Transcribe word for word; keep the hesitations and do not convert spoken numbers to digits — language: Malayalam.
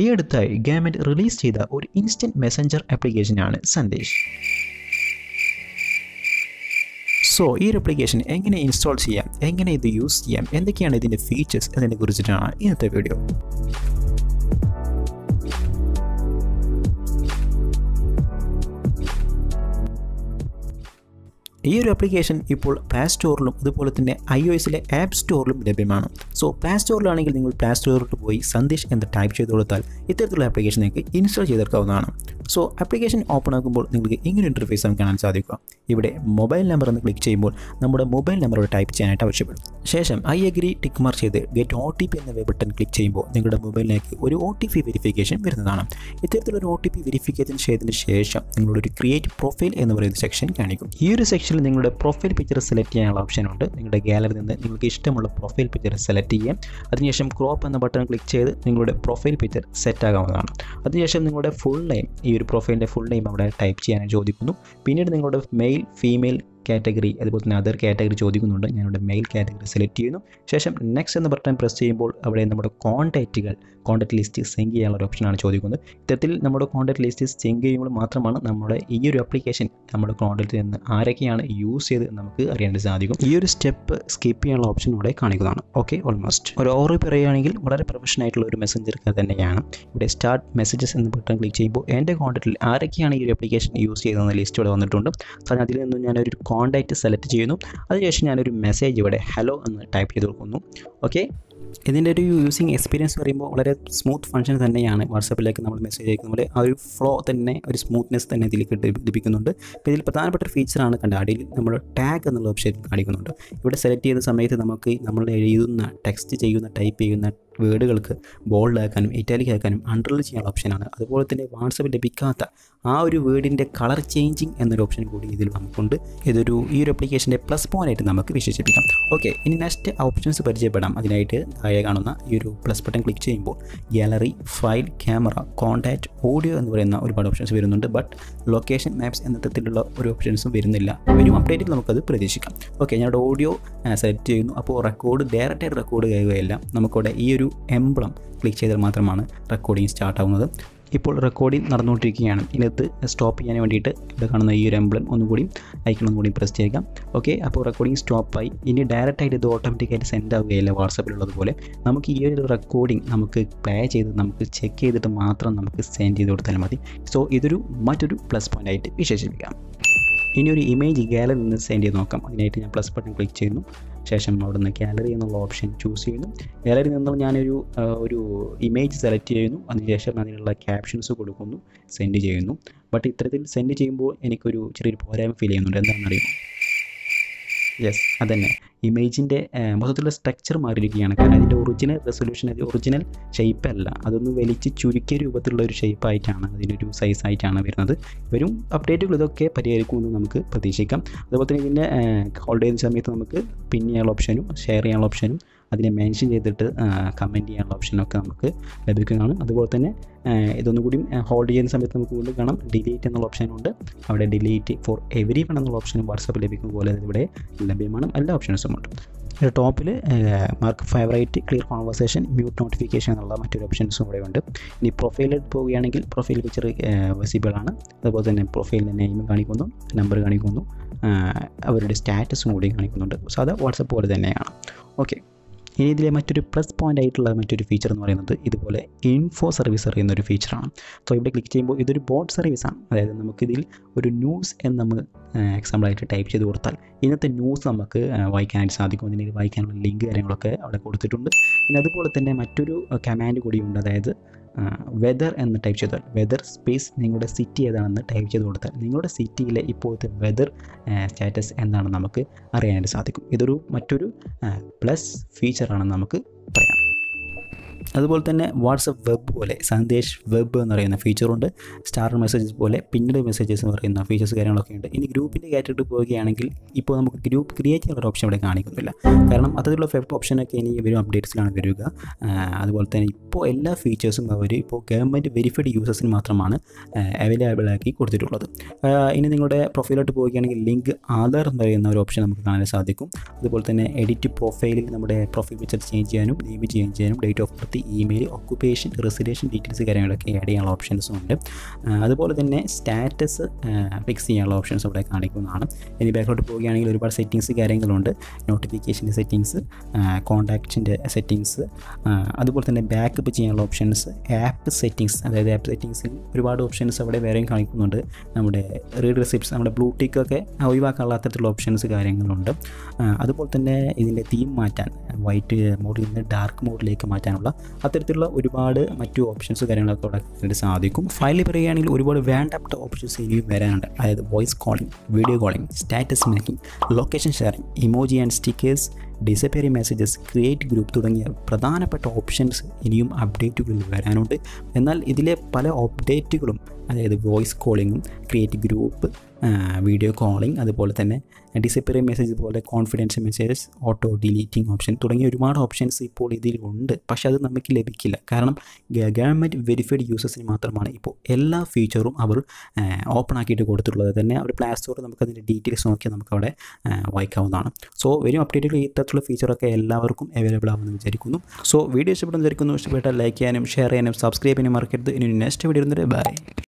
അടുത്തായി ഗവൺമെൻറ് റിലീസ് ചെയ്ത ഒരു ഇൻസ്റ്റൻറ്റ് മെസ്സഞ്ചർ ആപ്ലിക്കേഷനാണ് സന്ദേശ്. സോ ഈ ഒരു ആപ്ലിക്കേഷൻ എങ്ങനെ ഇൻസ്റ്റാൾ ചെയ്യാം, എങ്ങനെ ഇത് യൂസ് ചെയ്യാം, എന്തൊക്കെയാണ് ഇതിൻ്റെ ഫീച്ചേഴ്സ് എന്നതിനെ കുറിച്ചിട്ടാണ് ഇന്നത്തെ വീഡിയോ. ഈ ഒരു ആപ്ലിക്കേഷൻ ഇപ്പോൾ പ്ലേ സ്റ്റോറിലും അതുപോലെ തന്നെ ഐ ഒ എസിലെ ആപ്പ് സ്റ്റോറിലും ലഭ്യമാണ്. സോ പ്ലേ സ്റ്റോറിലാണെങ്കിൽ നിങ്ങൾ പ്ലേ സ്റ്റോറിലോട്ട് പോയി സന്ദേശ് എന്ന് ടൈപ്പ് ചെയ്ത് കൊടുത്താൽ ഇത്തരത്തിലുള്ള ആപ്ലിക്കേഷൻ നിങ്ങൾക്ക് ഇൻസ്റ്റാൾ ചെയ്തെടുക്കാവുന്നതാണ്. സോ ആപ്ലിക്കേഷൻ ഓപ്പൺ ആക്കുമ്പോൾ നിങ്ങൾക്ക് ഇങ്ങനെ ഇൻ്റർഫേസ് നമുക്ക് കാണാൻ സാധിക്കുക. ഇവിടെ മൊബൈൽ നമ്പർ എന്ന് ക്ലിക്ക് ചെയ്യുമ്പോൾ നമ്മുടെ മൊബൈൽ നമ്പർ ടൈപ്പ് ചെയ്യാനായിട്ട് ആവശ്യപ്പെടും. ശേഷം ഐ അഗ്രി ടിക്ക് മാർക്ക് ചെയ്ത് ഗെറ്റ് ഒ ടി പി എന്ന ബട്ടൺ ക്ലിക്ക് ചെയ്യുമ്പോൾ നിങ്ങളുടെ മൊബൈലിലേക്ക് ഒരു ഒ ടി പി വെരിഫിക്കേഷൻ വരുന്നതാണ്. ഇത്തരത്തിലൊരു ഒ ടി പി വെരിഫിക്കേഷൻ ചെയ്തതിന് ശേഷം നിങ്ങളുടെ ഒരു ക്രിയേറ്റ് പ്രൊഫൈൽ എന്ന് പറയുന്ന സെക്ഷൻ കാണിക്കും. ഈ ഒരു സെക്ഷനിൽ നിങ്ങളുടെ പ്രൊഫൈൽ പിക്ചർ സെലക്ട് ചെയ്യാനുള്ള ഓപ്ഷൻ ഉണ്ട്. നിങ്ങളുടെ ഗാലറിയിൽ നിന്ന് നിങ്ങൾക്ക് ഇഷ്ടമുള്ള പ്രൊഫൈൽ പിക്ചർ സെലക്ട് ചെയ്യാം. അതിനുശേഷം ക്രോപ്പ് എന്ന ബട്ടൺ ക്ലിക്ക് ചെയ്ത് നിങ്ങളുടെ പ്രൊഫൈൽ പിക്ചർ സെറ്റ് ആകാവുന്നതാണ്. അതിനുശേഷം നിങ്ങളുടെ ഫുൾ നെയിം, ഈ ഒരു പ്രൊഫൈലിൻ്റെ ഫുൾ നെയിം അവിടെ ടൈപ്പ് ചെയ്യാനായി ചോദിക്കുന്നു. പിന്നീട് നിങ്ങളുടെ മെയിൽ, ഫീമെയിൽ കാറ്റഗറി, അതുപോലെ തന്നെ അതർ കാറ്റഗറി ചോദിക്കുന്നുണ്ട്. ഞാനിവിടെ മെയിൽ കാറ്റഗറി സെലക്ട് ചെയ്യുന്നു. ശേഷം നെക്സ്റ്റ് എന്ന ബട്ടൺ പ്രസ് ചെയ്യുമ്പോൾ അവിടെ നമ്മുടെ കോൺടാക്റ്റുകൾ, കോൺടാക്ട് ലിസ്റ്റ് സെൻഡ് ചെയ്യാനുള്ള ഒരു ഓപ്ഷനാണ് ചോദിക്കുന്നത്. ഇത്തരത്തിൽ നമ്മുടെ കോൺടാക്ട് ലിസ്റ്റ് സെൻഡ് ചെയ്യുമ്പോൾ മാത്രമാണ് നമ്മുടെ ഈ ഒരു ആപ്ലിക്കേഷൻ നമ്മുടെ കോൺടാക്റ്റിൽ നിന്ന് ആരൊക്കെയാണ് യൂസ് ചെയ്ത് നമുക്ക് അറിയാൻ സാധിക്കും. ഈ ഒരു സ്റ്റെപ്പ് സ്കിപ്പ് ചെയ്യാനുള്ള ഓപ്ഷൻ ഇവിടെ കാണിക്കുന്നതാണ്. ഓക്കെ, ഓൾമോസ്റ്റ് ഒരു ഓവർ പറയുകയാണെങ്കിൽ വളരെ പ്രൊഫഷണൽ ആയിട്ടുള്ള ഒരു മെസ്സഞ്ചർ തന്നെയാണ്. ഇവിടെ സ്റ്റാർട്ട് മെസ്സേജസ് എന്ന ബട്ടൺ ക്ലിക്ക് ചെയ്യുമ്പോൾ എൻ്റെ കോൺടാക്റ്റിൽ ആരൊക്കെയാണ് ഈ ഒരു ആപ്ലിക്കേഷൻ യൂസ് ചെയ്തതെന്ന ലിസ്റ്റ് ഇവിടെ വന്നിട്ടുണ്ട്. അപ്പോൾ അതിൽ നിന്ന് ഞാനൊരു കോൺടാക്റ്റ് സെലക്ട് ചെയ്യുന്നു. അതിനുശേഷം ഞാനൊരു മെസ്സേജ് ഇവിടെ ഹലോ എന്ന് ടൈപ്പ് ചെയ്ത് കൊടുക്കുന്നു. ഓക്കെ, ഇതിൻ്റെ ഒരു യൂസിങ് എക്സ്പീരിയൻസ് പറയുമ്പോൾ വളരെ സ്മൂത്ത് ഫംഗ്ഷൻ തന്നെയാണ്. വാട്സാപ്പിലേക്ക് നമ്മൾ മെസ്സേജ് അയക്കുമ്പോൾ ആ ഒരു ഫ്ലോ തന്നെ, ഒരു സ്മൂത്ത്നെസ് തന്നെ ഇതിലേക്ക് ലഭിക്കുന്നുണ്ട്. അപ്പോൾ ഇതിൽ പ്രധാനപ്പെട്ട ഒരു ഫീച്ചറാണ് കണ്ട അടിയിൽ നമ്മൾ ടാഗ് എന്നുള്ള ഓപ്ഷൻ കാണിക്കുന്നുണ്ട്. ഇവിടെ സെലക്ട് ചെയ്ത സമയത്ത് നമുക്ക് നമ്മൾ എഴുതുന്ന, ടെക്സ്റ്റ് ചെയ്യുന്ന, ടൈപ്പ് ചെയ്യുന്ന വേർഡുകൾക്ക് ബോൾഡ് ആക്കാനും ഇറ്റാലിക് ആക്കാനും അണ്ടർലൈൻ ചെയ്യാനുള്ള ഓപ്ഷനാണ്. അതുപോലെ തന്നെ വാട്സാപ്പിൽ ലഭിക്കാത്ത ആ ഒരു വേർഡിൻ്റെ കളർ ചേഞ്ചിങ് എന്നൊരു ഓപ്ഷൻ കൂടി ഇതിൽ നമുക്കുണ്ട്. ഇതൊരു ഈ ഒരു ആപ്ലിക്കേഷൻ്റെ പ്ലസ് പോയിൻ്റ് ആയിട്ട് നമുക്ക് വിശേഷിപ്പിക്കാം. ഓക്കെ, ഇനി നെക്സ്റ്റ് ഓപ്ഷൻസ് പരിചയപ്പെടാം. അതിനായിട്ട് താഴെ കാണുന്ന ഈ ഒരു പ്ലസ് ബട്ടൺ ക്ലിക്ക് ചെയ്യുമ്പോൾ gallery, file, camera, contact, audio എന്ന് പറയുന്ന ഒരുപാട് ഓപ്ഷൻസ് വരുന്നുണ്ട്. ബട്ട് ലൊക്കേഷൻ, മാപ്സ് എന്ന തരത്തിലുള്ള ഒരു ഓപ്ഷൻസും വരുന്നില്ല. വരും അപ്ഡേറ്റിൽ നമുക്കത് പ്രതീക്ഷിക്കാം. ഓക്കെ, ഞങ്ങളുടെ ഓഡിയോ സെലക്ട് ചെയ്യുന്നു. അപ്പോൾ റെക്കോർഡ് ഡയറക്റ്റായിട്ട് റെക്കോർഡ് ചെയ്യുകയല്ല, നമുക്കിവിടെ ഈ ഒരു എംബ്ലം ക്ലിക്ക് ചെയ്താൽ മാത്രമാണ് റെക്കോർഡിങ് സ്റ്റാർട്ട് ആവുന്നത്. ഇപ്പോൾ റെക്കോർഡിംഗ് നടന്നുകൊണ്ടിരിക്കുകയാണ്. ഇതിനകത്ത് സ്റ്റോപ്പ് ചെയ്യാൻ വേണ്ടിയിട്ട് ഇവിടെ കാണുന്ന ഈ ഒരു എംബ്ലം ഒന്നുകൂടി ഐക്കൺ ഒന്നുകൂടി പ്രസ് ചെയ്യുക. ഓക്കെ, അപ്പോൾ റെക്കോർഡിംഗ് സ്റ്റോപ്പായി. ഇനി ഡയറക്റ്റായിട്ട് ഇത് ഓട്ടോമാറ്റിക്കായിട്ട് സെൻഡ് ആവുകയില്ല വാട്സാപ്പിലുള്ളതുപോലെ. നമുക്ക് ഈ ഒരു റെക്കോർഡിംഗ് നമുക്ക് പ്ലേ ചെയ്ത് നമുക്ക് ചെക്ക് ചെയ്തിട്ട് മാത്രം നമുക്ക് സെൻഡ് ചെയ്ത് കൊടുത്താൽ മതി. സോ ഇതൊരു മറ്റൊരു പ്ലസ് പോയിൻ്റ് ആയിട്ട് വിശേഷിപ്പിക്കാം. ഇനി ഒരു ഇമേജ് ഗാലറിയിൽ നിന്ന് സെൻഡ് ചെയ്ത് നോക്കാം. അതിനായിട്ട് ഞാൻ പ്ലസ് ബട്ടൺ ക്ലിക്ക് ചെയ്യുന്നു. ശേഷം അവിടെ നിന്ന് ഗാലറി എന്നുള്ള ഓപ്ഷൻ ചൂസ് ചെയ്യുന്നു. ഗാലറിയിൽ നിന്ന് ഞാനൊരു ഒരു ഇമേജ് സെലക്ട് ചെയ്യുന്നു. അതിനുശേഷം അതിനുള്ള ക്യാപ്ഷൻസ് കൊടുക്കുന്നു, സെൻഡ് ചെയ്യുന്നു. ബട്ട് ഇത്തരത്തിൽ സെൻഡ് ചെയ്യുമ്പോൾ എനിക്കൊരു ചെറിയൊരു പോരായ്മ ഫീൽ ചെയ്യുന്നുണ്ട്. എന്താണെന്നറിയാം? യെസ്, അതന്നെ, ഇമേജിൻ്റെ മൊത്തത്തിലുള്ള സ്ട്രക്ചർ മാറിയിരിക്കുകയാണ്. കാരണം അതിൻ്റെ ഒറിജിനൽ റെസൊല്യൂഷൻ, അത് ഒറിജിനൽ ഷേപ്പ് അല്ല, അതൊന്ന് വലിച്ച് ചുരുക്കിയ രൂപത്തിലുള്ള ഒരു ഷേപ്പായിട്ടാണ്, അതിനൊരു സൈസായിട്ടാണ് വരുന്നത്. വരും അപ്ഡേറ്റുകൾ ഇതൊക്കെ പരിഹരിക്കുമെന്ന് നമുക്ക് പ്രതീക്ഷിക്കാം. അതുപോലെ തന്നെ ഇതിൻ്റെ ഹോൾഡ് ചെയ്യുന്ന സമയത്ത് നമുക്ക് പിൻ ചെയ്യാനുള്ള ഓപ്ഷനും ഷെയർ ചെയ്യാനുള്ള ഓപ്ഷനും അതിനെ മെൻഷൻ ചെയ്തിട്ട് കമൻറ്റ് ചെയ്യാനുള്ള ഓപ്ഷനൊക്കെ നമുക്ക് ലഭിക്കുന്നതാണ്. അതുപോലെ തന്നെ ഇതൊന്നും കൂടി ഹോൾഡ് ചെയ്യുന്ന സമയത്ത് നമുക്ക് വീണ്ടും കാണാം ഡിലീറ്റ് എന്നുള്ള ഓപ്ഷനുണ്ട്. അവിടെ ഡിലീറ്റ് ഫോർ എവരി വൺ എന്നുള്ള ഓപ്ഷനും വാട്സാപ്പിൽ ലഭിക്കുന്ന പോലെ ഇവിടെ ലഭ്യമാണ്. എല്ലാ ഓപ്ഷൻസും ഉണ്ട്. ടോപ്പിൽ mark favourite, clear conversation, mute notification എന്നുള്ള മറ്റൊരു ഓപ്ഷൻസും ഇവിടെ ഉണ്ട്. ഇനി പ്രൊഫൈലിൽ പോവുകയാണെങ്കിൽ പ്രൊഫൈൽ പിക്ചർ വിസിബിൾ ആണ്. അതുപോലെ തന്നെ പ്രൊഫൈലിൻ്റെ നെയിം കാണിക്കുന്നു, നമ്പർ കാണിക്കുന്നു, അവരുടെ സ്റ്റാറ്റസും കൂടി കാണിക്കുന്നുണ്ട്. സാധാ വാട്സപ്പ് പോലെ തന്നെയാണ്. ഓക്കെ, ഇനി ഇതിലെ മറ്റൊരു പ്ലസ് പോയിൻ്റ് ആയിട്ടുള്ള മറ്റൊരു ഫീച്ചർ എന്ന് പറയുന്നത് ഇതുപോലെ ഇൻഫോ സർവീസ് അറിയുന്ന ഒരു ഫീച്ചറാണ്. സോ ഇവിടെ ക്ലിക്ക് ചെയ്യുമ്പോൾ ഇതൊരു ബോട്ട് സർവീസാണ്. അതായത് നമുക്കിതിൽ ഒരു ന്യൂസ് എന്ന് നമ്മൾ എക്സാമ്പിളായിട്ട് ടൈപ്പ് ചെയ്ത് കൊടുത്താൽ ഇന്നത്തെ ന്യൂസ് നമുക്ക് വായിക്കാനായിട്ട് സാധിക്കും. അതിന് വായിക്കാനുള്ള ലിങ്ക് കാര്യങ്ങളൊക്കെ അവിടെ കൊടുത്തിട്ടുണ്ട്. പിന്നെ അതുപോലെ തന്നെ മറ്റൊരു കമാൻഡ് കൂടിയുണ്ട്. അതായത് വെദർ എന്ന് ടൈപ്പ് ചെയ്താൽ വെദർ സ്പേസ് നിങ്ങളുടെ സിറ്റി ഏതാണെന്ന് ടൈപ്പ് ചെയ്ത് കൊടുത്താൽ നിങ്ങളുടെ സിറ്റിയിലെ ഇപ്പോഴത്തെ വെദർ സ്റ്റാറ്റസ് എന്താണെന്ന് നമുക്ക് അറിയാനായിട്ട് സാധിക്കും. ഇതൊരു മറ്റൊരു പ്ലസ് ഫീച്ചറാണെന്ന് നമുക്ക് പറയാം. അതുപോലെ തന്നെ വാട്സപ്പ് വെബ് പോലെ സന്ദേശ് വെബ് എന്ന് പറയുന്ന ഫീച്ചറുണ്ട്. സ്റ്റാർ മെസ്സേജസ് പോലെ പിന്നീട് മെസ്സേജസ് എന്ന് പറയുന്ന ഫീച്ചേഴ്സ് കാര്യങ്ങളൊക്കെ ഉണ്ട്. ഇനി ഗ്രൂപ്പിൻ്റെ കാറ്റഗറി പോവുകയാണെങ്കിൽ ഇപ്പോൾ നമുക്ക് ഗ്രൂപ്പ് ക്രിയേറ്റ് ചെയ്യാനുള്ള ഒരു ഓപ്ഷൻ ഇവിടെ കാണിക്കുന്നില്ല. കാരണം അത്തരത്തിലുള്ള വെബ് ഓപ്ഷനൊക്കെ ഇനി വരും അപ്ഡേറ്റ്സിലാണ് വരിക. അതുപോലെ തന്നെ ഇപ്പോൾ എല്ലാ ഫീച്ചേഴ്സും അവർ ഇപ്പോൾ ഗവൺമെൻറ് വെരിഫൈഡ് യൂസേഴ്സിന് മാത്രമാണ് അവൈലബിൾ ആക്കി കൊടുത്തിട്ടുള്ളത്. ഇനി നിങ്ങളുടെ പ്രൊഫൈലോട്ട് പോവുകയാണെങ്കിൽ ലിങ്ക് ആധാർ എന്ന് പറയുന്ന ഒരു ഓപ്ഷൻ നമുക്ക് കാണാൻ സാധിക്കും. അതുപോലെ തന്നെ എഡിറ്റ് പ്രൊഫൈലിൽ നമ്മുടെ പ്രൊഫൈൽ പിക്ചർ ചേഞ്ച് ചെയ്യാനും നെയിം ചേഞ്ച് ചെയ്യാനും ഡേറ്റ് ഓഫ് ബർത്ത് ആയിട്ട് ഇമെയിൽ, ഒക്കുപേഷൻ, റെസിഡൻഷ്യൽ ഡീറ്റെയിൽസ് കാര്യങ്ങളൊക്കെ ആഡ് ചെയ്യാനുള്ള ഓപ്ഷൻസും ഉണ്ട്. അതുപോലെ തന്നെ സ്റ്റാറ്റസ് ഫിക്സ് ചെയ്യാനുള്ള ഓപ്ഷൻസ് ഇവിടെ കാണിക്കുന്നതാണ്. ഇനി ബാക്കിലോട്ട് പോവുകയാണെങ്കിൽ ഒരുപാട് സെറ്റിങ്സ് കാര്യങ്ങളുണ്ട്. നോട്ടിഫിക്കേഷൻ്റെ സെറ്റിങ്സ്, കോൺടാക്റ്റിൻ്റെ സെറ്റിങ്സ്, അതുപോലെ തന്നെ ബാക്കപ്പ് ചെയ്യാനുള്ള ഓപ്ഷൻസ്, ആപ്പ് സെറ്റിങ്സ്, അതായത് ആപ്പ് സെറ്റിങ്സിൽ ഒരുപാട് ഓപ്ഷൻസ് അവിടെ വേറെയും കാണിക്കുന്നുണ്ട്. നമ്മുടെ റീഡ് റെസിപ്റ്റ്സ്, നമ്മുടെ ബ്ലൂ ടിക്കൊക്കെ ഒഴിവാക്കാനുള്ള അത്തരത്തിലുള്ള ഓപ്ഷൻസ് കാര്യങ്ങളുണ്ട്. അതുപോലെ തന്നെ ഇതിൻ്റെ തീം മാറ്റാൻ, വൈറ്റ് മോഡിൽ നിന്ന് ഡാർക്ക് മോഡിലേക്ക് മാറ്റാനുള്ള അത്തരത്തിലുള്ള ഒരുപാട് മറ്റു ഓപ്ഷൻസ് കാര്യങ്ങളൊക്കെ അവിടെ കാണാൻ സാധിക്കും. ഫയലിൽ പറയുകയാണെങ്കിൽ ഒരുപാട് വേണ്ടപ്പെട്ട ഓപ്ഷൻസ് ഇനിയും വരാനുണ്ട്. അതായത് voice calling, video calling, status making, location sharing, emoji and stickers, disappearing messages, create group തുടങ്ങിയ പ്രധാനപ്പെട്ട ഓപ്ഷൻസ് ഇനിയും അപ്ഡേറ്റുകളിൽ വരാനുണ്ട്. എന്നാൽ ഇതിലെ പല അപ്ഡേറ്റുകളും, അതായത് വോയിസ് കോളിങ്ങും, ക്രിയേറ്റ് ഗ്രൂപ്പ്, വീഡിയോ കോളിംഗ്, അതുപോലെ തന്നെ ഡിസപ്പിയറിംഗ് മെസ്സേജ് പോലെ confidential messages, auto deleting option തുടങ്ങിയ ഒരുപാട് ഓപ്ഷൻസ് ഇപ്പോൾ ഇതിൽ ഉണ്ട്. പക്ഷേ അത് നമുക്ക് ലഭിക്കില്ല. കാരണം ഗവൺമെൻറ് വെരിഫൈഡ് യൂസേഴ്സിന് മാത്രമാണ് ഇപ്പോൾ എല്ലാ ഫീച്ചറും അവർ ഓപ്പൺ ആക്കിയിട്ട് കൊടുത്തിട്ടുള്ളത്. തന്നെ അവർ പ്ലേ സ്റ്റോറിൽ നമുക്കതിൻ്റെ ഡീറ്റെയിൽസ് നോക്കിയാൽ നമുക്കവിടെ വായിക്കാവുന്നതാണ്. സോ വരും അപ്ഡേറ്റുകൾ ഇത്തരത്തിലുള്ള ഫീച്ചറൊക്കെ എല്ലാവർക്കും അവൈലബിൾ ആവുമെന്ന് വിചാരിക്കുന്നു. സോ വീഡിയോ ഇഷ്ടപ്പെടുന്ന വിചാരിക്കുന്നു. ഇഷ്ടപ്പെട്ടാൽ ലൈക്ക് ചെയ്യാനും ഷെയർ ചെയ്യാനും സബ്സ്ക്രൈബ് ചെയ്യാനും മറക്കരുത്. ഇനി നെക്സ്റ്റ് വീഡിയോ വരുന്നത് ബൈ.